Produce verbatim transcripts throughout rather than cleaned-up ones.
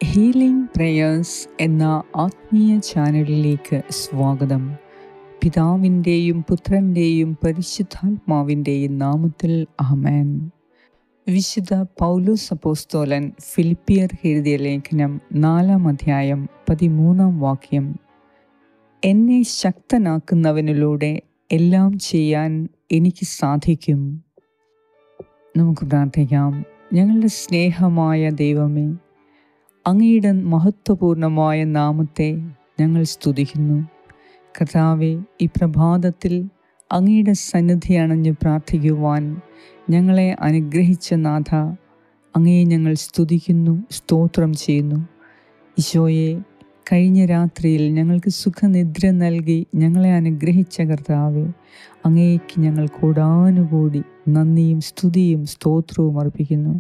Healing prayers എന്ന ആത്മീയ ചാനലിലേക്ക് സ്വാഗതം. പിതാവിൻ്റെയും പുത്രൻ്റെയും പരിശുദ്ധാത്മാവിൻ്റെയും നാമത്തിൽ ആമേൻ. വിശുദ്ധ പൗലോസ് അപ്പോസ്തലൻ ഫിലിപ്പിയർ എഴുതിയ ലേഖനം നാലാം അധ്യായം പതിമൂന്നാം വാക്യം. എന്നെ ശക്തനാക്കുന്നവനിലൂടെ എല്ലാം ചെയ്യാൻ എനിക്ക് സാധിക്കും. നമുക്ക് പ്രാർത്ഥിക്കാം. ഞങ്ങളുടെ സ്നേഹമായ ദൈവമേ, അങ്ങയുടെ മഹത്വപൂർണമായ നാമത്തെ ഞങ്ങൾ സ്തുതിക്കുന്നു. കർത്താവേ, ഈ പ്രഭാതത്തിൽ അങ്ങയുടെ സന്നിധി അണഞ്ഞ് പ്രാർത്ഥിക്കുവാൻ ഞങ്ങളെ അനുഗ്രഹിച്ച നാഥ, അങ്ങയെ ഞങ്ങൾ സ്തുതിക്കുന്നു, സ്തോത്രം ചെയ്യുന്നു. ഈശോയെ, കഴിഞ്ഞ രാത്രിയിൽ ഞങ്ങൾക്ക് സുഖനിദ്ര നൽകി ഞങ്ങളെ അനുഗ്രഹിച്ച കർത്താവേ, അങ്ങേക്ക് ഞങ്ങൾ കോടാനുകൂടി നന്ദിയും സ്തുതിയും സ്തോത്രവും അർപ്പിക്കുന്നു.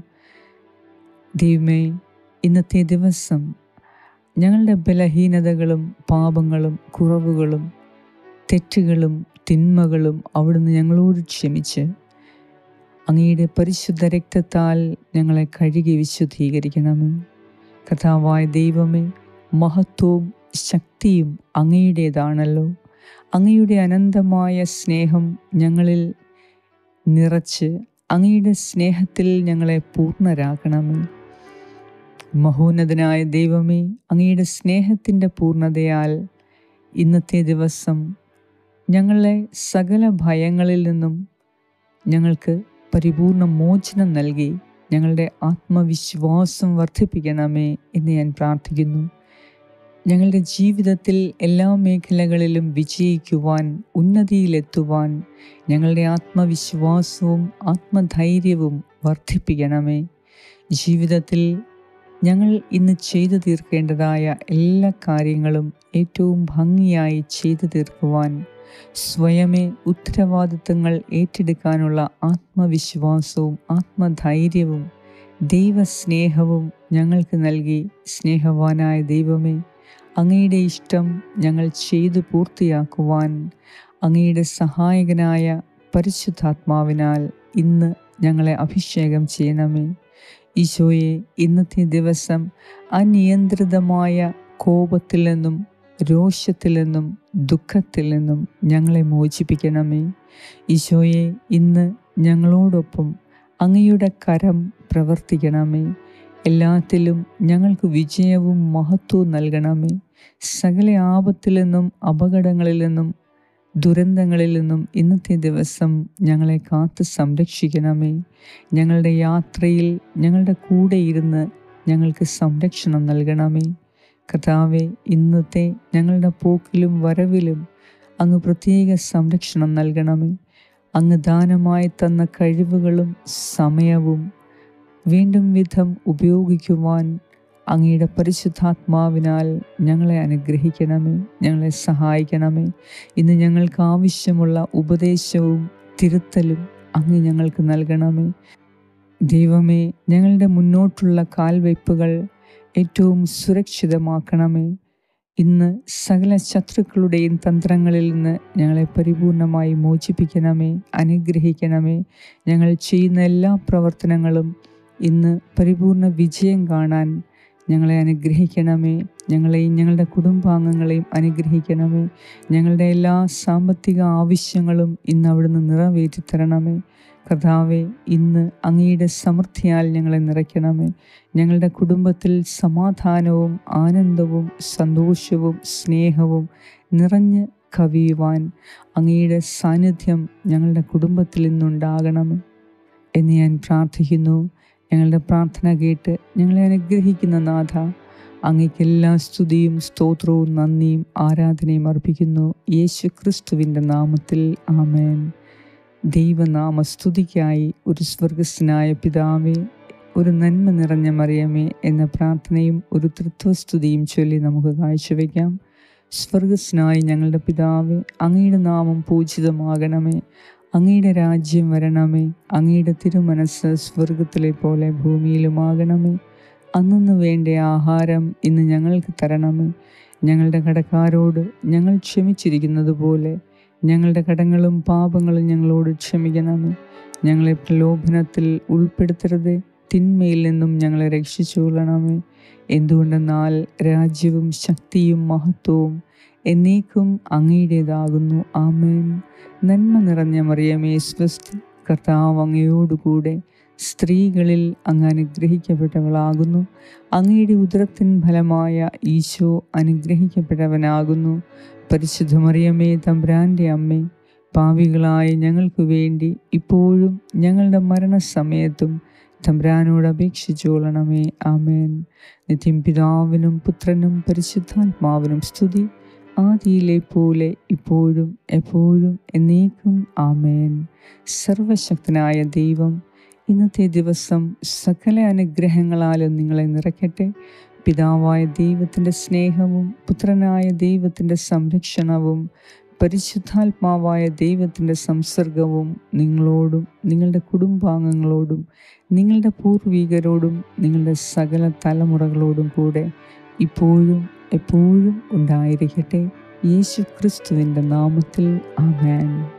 ദൈവമേ, ഇന്നത്തെ ദിവസം ഞങ്ങളുടെ ബലഹീനതകളും പാപങ്ങളും കുറവുകളും തെറ്റുകളും തിന്മകളും അവിടുന്ന് ഞങ്ങളോട് ക്ഷമിച്ച് അങ്ങയുടെ പരിശുദ്ധ രക്തത്താൽ ഞങ്ങളെ കഴുകി വിശുദ്ധീകരിക്കണമേ. കർത്താവായ ദൈവമേ, മഹത്വവും ശക്തിയും അങ്ങയുടേതാണല്ലോ. അങ്ങയുടെ അനന്തമായ സ്നേഹം ഞങ്ങളിൽ നിറച്ച് അങ്ങയുടെ സ്നേഹത്തിൽ ഞങ്ങളെ പൂർണ്ണരാക്കണമേ. മഹോന്നതനായ ദൈവമേ, അങ്ങയുടെ സ്നേഹത്തിൻ്റെ പൂർണ്ണതയാൽ ഇന്നത്തെ ദിവസം ഞങ്ങളെ സകല ഭയങ്ങളിൽ നിന്നും ഞങ്ങൾക്ക് പരിപൂർണ മോചനം നൽകി ഞങ്ങളുടെ ആത്മവിശ്വാസം വർദ്ധിപ്പിക്കണമേ എന്ന് ഞാൻ പ്രാർത്ഥിക്കുന്നു. ഞങ്ങളുടെ ജീവിതത്തിൽ എല്ലാ മേഖലകളിലും വിജയിക്കുവാൻ, ഉന്നതിയിലെത്തുവാൻ ഞങ്ങളുടെ ആത്മവിശ്വാസവും ആത്മധൈര്യവും വർദ്ധിപ്പിക്കണമേ. ജീവിതത്തിൽ ഞങ്ങൾ ഇന്ന് ചെയ്തു തീർക്കേണ്ടതായ എല്ലാ കാര്യങ്ങളും ഏറ്റവും ഭംഗിയായി ചെയ്തു തീർക്കുവാൻ സ്വയമേ ഉത്തരവാദിത്തങ്ങൾ ഏറ്റെടുക്കാനുള്ള ആത്മവിശ്വാസവും ആത്മധൈര്യവും ദൈവസ്നേഹവും ഞങ്ങൾക്ക് നൽകി സ്നേഹവാനായ ദൈവമേ, അങ്ങയുടെ ഇഷ്ടം ഞങ്ങൾ ചെയ്തു പൂർത്തിയാക്കുവാൻ അങ്ങയുടെ സഹായകനായ പരിശുദ്ധാത്മാവിനാൽ ഇന്ന് ഞങ്ങളെ അഭിഷേകം ചെയ്യണമേ. ഈശോയെ, ഇന്നത്തെ ദിവസം അനിയന്ത്രിതമായ കോപത്തിൽ നിന്നും രോഷത്തിൽ നിന്നും ദുഃഖത്തിൽ നിന്നും ഞങ്ങളെ മോചിപ്പിക്കണമേ. ഈശോയെ, ഇന്ന് ഞങ്ങളോടൊപ്പം അങ്ങയുടെ കരം പ്രവർത്തിക്കണമേ. എല്ലാത്തിലും ഞങ്ങൾക്ക് വിജയവും മഹത്വവും നൽകണമേ. സകല ആപത്തിൽ നിന്നും അപകടങ്ങളിൽ നിന്നും ദുരന്തങ്ങളിൽ നിന്നും ഇന്നത്തെ ദിവസം ഞങ്ങളെ കാത്ത് സംരക്ഷിക്കണമേ. ഞങ്ങളുടെ യാത്രയിൽ ഞങ്ങളുടെ കൂടെ ഇരുന്ന് ഞങ്ങൾക്ക് സംരക്ഷണം നൽകണമേ. കർത്താവേ, ഇന്നത്തെ ഞങ്ങളുടെ പോക്കിലും വരവിലും അങ്ങ് പ്രത്യേക സംരക്ഷണം നൽകണമേ. അങ്ങ് ദാനമായി തന്ന കഴിവുകളും സമയവും വീണ്ടും വിധം ഉപയോഗിക്കുവാൻ അങ്ങയുടെ പരിശുദ്ധാത്മാവിനാൽ ഞങ്ങളെ അനുഗ്രഹിക്കണമേ, ഞങ്ങളെ സഹായിക്കണമേ. ഇന്ന് ഞങ്ങൾക്ക് ആവശ്യമുള്ള ഉപദേശവും തിരുത്തലും അങ്ങ് ഞങ്ങൾക്ക് നൽകണമേ. ദൈവമേ, ഞങ്ങളുടെ മുന്നോട്ടുള്ള കാൽവയ്പ്പുകൾ ഏറ്റവും സുരക്ഷിതമാക്കണമേ. ഇന്ന് സകല ശത്രുക്കളുടെയും തന്ത്രങ്ങളിൽ നിന്ന് ഞങ്ങളെ പരിപൂർണമായി മോചിപ്പിക്കണമേ, അനുഗ്രഹിക്കണമേ. ഞങ്ങൾ ചെയ്യുന്ന എല്ലാ പ്രവർത്തനങ്ങളും ഇന്ന് പരിപൂർണ വിജയം കാണാൻ ഞങ്ങളെ അനുഗ്രഹിക്കണമേ. ഞങ്ങളെയും ഞങ്ങളുടെ കുടുംബാംഗങ്ങളെയും അനുഗ്രഹിക്കണമേ. ഞങ്ങളുടെ എല്ലാ സാമ്പത്തിക ആവശ്യങ്ങളും ഇന്ന് അവിടുന്ന് നിറവേറ്റി തരണമേ. കർത്താവേ, ഇന്ന് അങ്ങയുടെ സമൃദ്ധിയാൽ ഞങ്ങളെ നിറയ്ക്കണമേ. ഞങ്ങളുടെ കുടുംബത്തിൽ സമാധാനവും ആനന്ദവും സന്തോഷവും സ്നേഹവും നിറഞ്ഞ് കവിയുവാൻ അങ്ങയുടെ സാന്നിധ്യം ഞങ്ങളുടെ കുടുംബത്തിൽ ഇന്നുണ്ടാകണമേ എന്ന് ഞാൻ പ്രാർത്ഥിക്കുന്നു. ഞങ്ങളുടെ പ്രാർത്ഥന കേട്ട് ഞങ്ങളെ അനുഗ്രഹിക്കുന്ന നാഥ, അങ്ങേക്ക് എല്ലാ സ്തുതിയും സ്തോത്രവും നന്ദിയും ആരാധനയും അർപ്പിക്കുന്നു. യേശു ക്രിസ്തുവിൻ്റെ നാമത്തിൽ ആമേൻ. ദൈവനാമ സ്തുതിക്കായി ഒരു സ്വർഗസ്ഥനായ പിതാവേ, ഒരു നന്മ നിറഞ്ഞ മറിയമേ എന്ന പ്രാർത്ഥനയും ഒരു തൃത്വസ്തുതിയും ചൊല്ലി നമുക്ക് കാഴ്ചവെക്കാം. സ്വർഗസ്ഥനായ ഞങ്ങളുടെ പിതാവേ, അങ്ങയുടെ നാമം പൂജിതമാകണമേ. അങ്ങയുടെ രാജ്യം വരണമേ. അങ്ങയുടെ തിരുമനസ്സ് സ്വർഗത്തിലെ പോലെ ഭൂമിയിലുമാകണമേ. അന്നു വേണ്ട ആഹാരം ഇന്ന് ഞങ്ങൾക്ക് തരണമേ. ഞങ്ങളുടെ കടക്കാരോട് ഞങ്ങൾ ക്ഷമിച്ചിരിക്കുന്നത് പോലെ ഞങ്ങളുടെ കടങ്ങളും പാപങ്ങളും ഞങ്ങളോട് ക്ഷമിക്കണമേ. ഞങ്ങളെ പ്രലോഭനത്തിൽ ഉൾപ്പെടുത്തരുതേ, തിന്മയിൽ നിന്നും ഞങ്ങളെ രക്ഷിച്ചുകൊള്ളണമേ. എന്തുകൊണ്ടെന്നാൽ രാജ്യവും ശക്തിയും മഹത്വവും എന്നേക്കും അങ്ങയുടേതാകുന്നു. ആമേൻ. നന്മ നിറഞ്ഞ മറിയമേ സ്വസ്തി, കർത്താവ് അങ്ങയോടുകൂടെ സ്ത്രീകളിൽ അങ്ങ് അനുഗ്രഹിക്കപ്പെട്ടവളാകുന്നു. അങ്ങയുടെ ഉദരത്തിൻ ഫലമായ ഈശോ അനുഗ്രഹിക്കപ്പെട്ടവനാകുന്നു. പരിശുദ്ധ മറിയമേ തമ്പുരാൻ്റെ അമ്മേ, പാപികളായ ഞങ്ങൾക്ക് വേണ്ടി ഇപ്പോഴും ഞങ്ങളുടെ മരണസമയത്തും തമ്പുരാനോട് അപേക്ഷിച്ചുകൊള്ളണമേ. ആമേൻ. നിത്യം പിതാവിനും പുത്രനും പരിശുദ്ധാത്മാവിനും സ്തുതി, ആദിയിലെ പോലെ ഇപ്പോഴും എപ്പോഴും എന്നേക്കും. ആമേൻ. സർവശക്തനായ ദൈവം ഇന്നത്തെ ദിവസം സകല അനുഗ്രഹങ്ങളാലും നിങ്ങളെ നിറയ്ക്കട്ടെ. പിതാവായ ദൈവത്തിൻ്റെ സ്നേഹവും പുത്രനായ ദൈവത്തിൻ്റെ സംരക്ഷണവും പരിശുദ്ധാത്മാവായ ദൈവത്തിൻ്റെ സംസർഗവും നിങ്ങളോടും നിങ്ങളുടെ കുടുംബാംഗങ്ങളോടും നിങ്ങളുടെ പൂർവികരോടും നിങ്ങളുടെ സകല തലമുറകളോടും കൂടെ ഇപ്പോഴും എപ്പോഴും ഉണ്ടായിരിക്കട്ടെ. യേശു ക്രിസ്തുവിൻ്റെ നാമത്തിൽ. ആമേൻ.